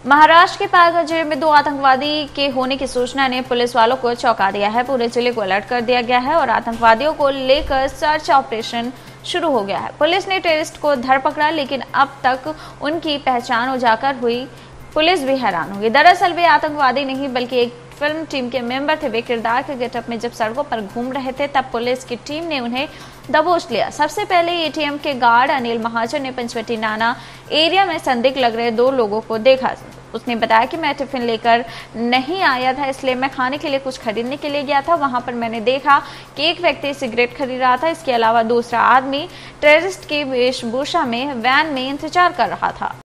महाराष्ट्र के पालघर जिले में 2 आतंकवादी के होने की सूचना ने पुलिस वालों को चौंका दिया है। पूरे जिले को अलर्ट कर दिया गया है और आतंकवादियों को लेकर सर्च ऑपरेशन शुरू हो गया है। पुलिस ने टेररिस्ट को धर पकड़ा, लेकिन अब तक उनकी पहचान उजागर हुई पुलिस भी हैरान होगी। दरअसल वे आतंकवादी नहीं बल्कि एक फिल्म टीम के मेंबर थे। वे किरदार के गेटअप में जब सड़कों पर घूम रहे थे तब पुलिस की टीम ने उन्हें दबोच लिया। सबसे पहले एटीएम के गार्ड अनिल महाजन ने पंचवटी नाना एरिया में संदिग्ध लग रहे 2 लोगों को देखा। उसने बताया कि मैं टिफिन लेकर नहीं आया था, इसलिए मैं खाने के लिए कुछ खरीदने के लिए गया था। वहां पर मैंने देखा कि एक व्यक्ति सिगरेट खरीद रहा था। इसके अलावा दूसरा आदमी टेररिस्ट की वेशभूषा में वैन में इंतजार कर रहा था।